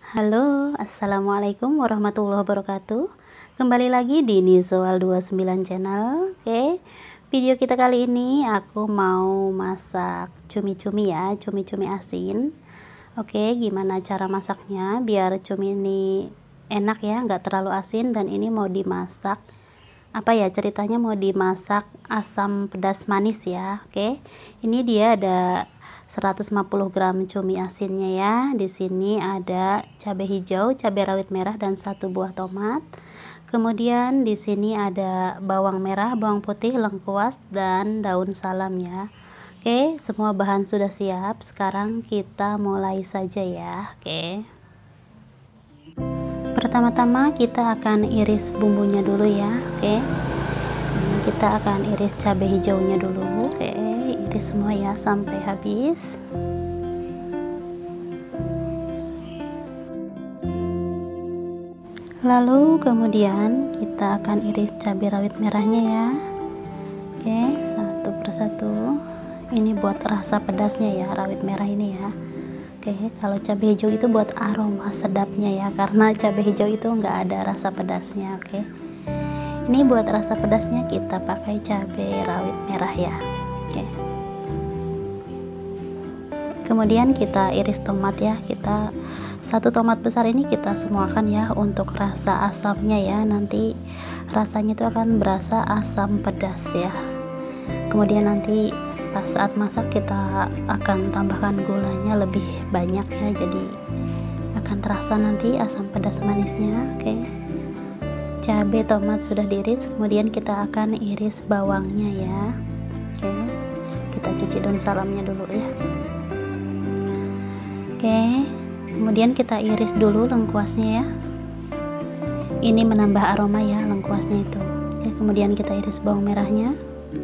Halo, assalamualaikum warahmatullahi wabarakatuh. Kembali lagi di Nizoal 29 channel. Oke, video kita kali ini aku mau masak cumi-cumi ya, cumi-cumi asin. Oke, gimana cara masaknya biar cumi ini enak ya, nggak terlalu asin. Dan ini mau dimasak ceritanya mau dimasak asam pedas manis ya. Oke, ini dia ada 150 gram cumi asinnya ya. Di sini ada cabai hijau, cabai rawit merah dan satu buah tomat. Kemudian di sini ada bawang merah, bawang putih, lengkuas dan daun salam ya. Oke, semua bahan sudah siap. Sekarang kita mulai saja ya. Oke. Pertama-tama kita akan iris bumbunya dulu ya. Oke. Kita akan iris cabai hijaunya dulu. Oke, iris semua ya sampai habis. Lalu kemudian kita akan iris cabai rawit merahnya ya. Oke, satu persatu. Ini buat rasa pedasnya ya, rawit merah ini ya. Oke, kalau cabai hijau itu buat aroma sedapnya ya, karena cabai hijau itu nggak ada rasa pedasnya. Oke, ini buat rasa pedasnya kita pakai cabai rawit merah ya. Oke, kemudian kita iris tomat ya. Kita satu tomat besar ini kita semuakan ya untuk rasa asamnya ya. Nanti rasanya itu akan berasa asam pedas ya. Kemudian nanti pas saat masak kita akan tambahkan gulanya lebih banyak ya, jadi akan terasa nanti asam pedas manisnya. Oke, cabai tomat sudah diiris, kemudian kita akan iris bawangnya ya. Oke, kita cuci daun salamnya dulu ya. Oke, kemudian kita iris dulu lengkuasnya ya. Ini menambah aroma ya lengkuasnya itu. Oke, kemudian kita iris bawang merahnya.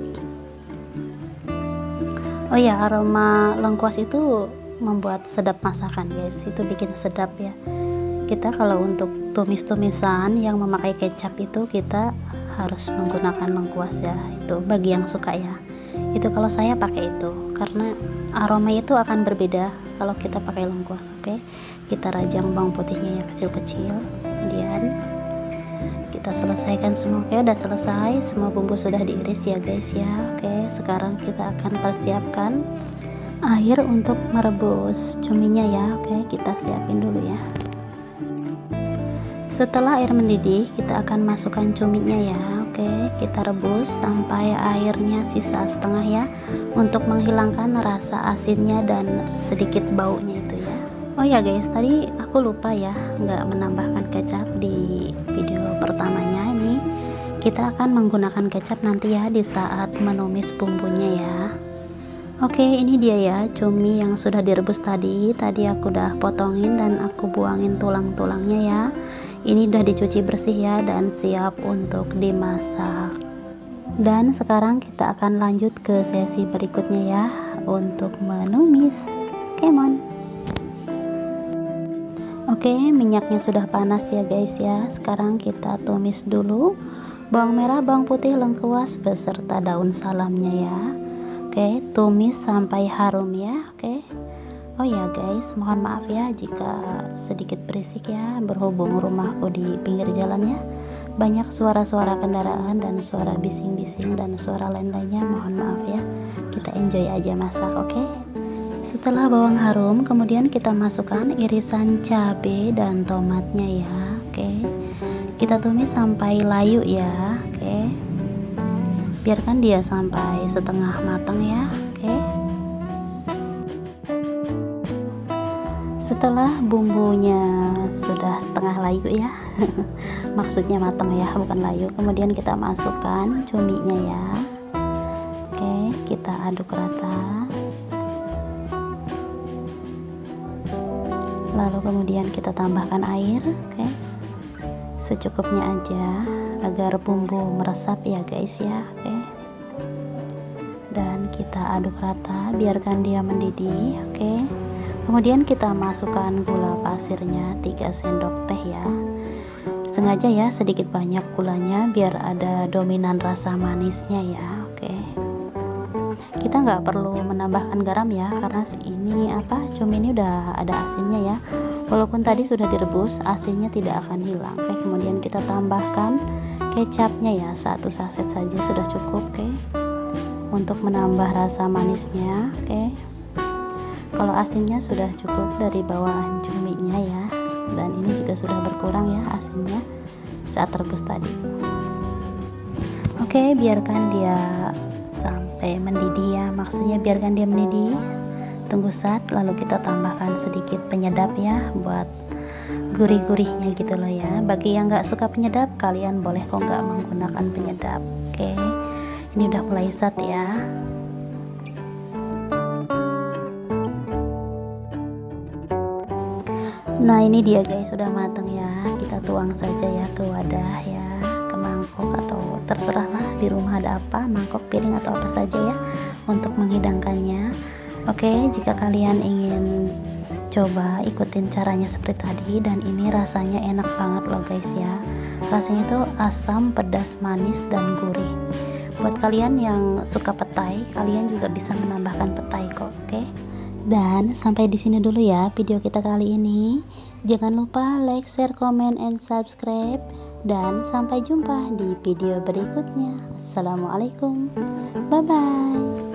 Oh ya, aroma lengkuas itu membuat sedap masakan guys, itu bikin sedap ya. Kita kalau untuk tumis-tumisan yang memakai kecap itu kita harus menggunakan lengkuas ya, itu bagi yang suka ya. Itu kalau saya pakai itu karena aroma itu akan berbeda kalau kita pakai lengkuas. Oke, kita rajang bawang putihnya ya kecil-kecil, kemudian kita selesaikan semua. Oke, udah selesai, semua bumbu sudah diiris ya guys ya. Oke, sekarang kita akan persiapkan air untuk merebus cuminya ya. Oke, kita siapin dulu ya. Setelah air mendidih kita akan masukkan cuminya ya. Oke, kita rebus sampai airnya sisa setengah ya, untuk menghilangkan rasa asinnya dan sedikit baunya itu ya. Oh ya guys, tadi aku lupa ya nggak menambahkan kecap di video pertamanya. Ini kita akan menggunakan kecap nanti ya di saat menumis bumbunya ya. Oke, ini dia ya cumi yang sudah direbus tadi aku udah potongin dan aku buangin tulang-tulangnya ya. Ini udah dicuci bersih ya dan siap untuk dimasak. Dan sekarang kita akan lanjut ke sesi berikutnya ya untuk menumis. Come on. Oke, minyaknya sudah panas ya guys ya. Sekarang kita tumis dulu bawang merah, bawang putih, lengkuas beserta daun salamnya ya. Oke, tumis sampai harum ya. Oke. Oh ya guys, mohon maaf ya jika sedikit berisik ya, berhubung rumahku di pinggir jalan ya. Banyak suara-suara kendaraan dan suara bising-bising dan suara lain-lainnya, mohon maaf ya. Kita enjoy aja masak, oke? Setelah bawang harum, kemudian kita masukkan irisan cabai dan tomatnya ya. Oke, kita tumis sampai layu ya. Oke, biarkan dia sampai setengah matang ya. Oke, setelah bumbunya sudah setengah layu ya maksudnya matang ya, bukan layu, kemudian kita masukkan cuminya ya. Oke, kita aduk rata. Lalu kemudian kita tambahkan air. Oke, secukupnya aja agar bumbu meresap ya guys ya. Oke, dan kita aduk rata, biarkan dia mendidih. Oke, kemudian kita masukkan gula pasirnya 3 sendok teh ya. Sengaja ya sedikit banyak gulanya biar ada dominan rasa manisnya ya. Oke, kita nggak perlu menambahkan garam ya, karena ini cumi ini udah ada asinnya ya. Walaupun tadi sudah direbus, asinnya tidak akan hilang. Oke, kemudian kita tambahkan kecapnya ya, 1 saset saja sudah cukup. Oke, untuk menambah rasa manisnya. Oke, kalau asinnya sudah cukup dari bawahan cuminya ya, dan ini juga sudah berkurang ya asinnya saat rebus tadi. Oke, biarkan dia sampai mendidih ya, maksudnya biarkan dia mendidih, tunggu saat, lalu kita tambahkan sedikit penyedap ya buat gurih-gurihnya gitu loh ya. Bagi yang nggak suka penyedap, kalian boleh kok nggak menggunakan penyedap. Oke, ini udah mulai sat ya. Nah ini dia guys, sudah matang ya. Kita tuang saja ya ke wadah ya, ke mangkok atau terserah lah di rumah ada apa, mangkok, piring atau apa saja ya untuk menghidangkannya. Oke, jika kalian ingin coba ikutin caranya seperti tadi, dan ini rasanya enak banget loh guys ya. Rasanya tuh asam, pedas, manis, dan gurih. Buat kalian yang suka petai, kalian juga bisa menambahkan petai kok. Oke. Dan sampai di sini dulu ya video kita kali ini. Jangan lupa like, share, comment, and subscribe. Dan sampai jumpa di video berikutnya. Assalamualaikum. Bye bye.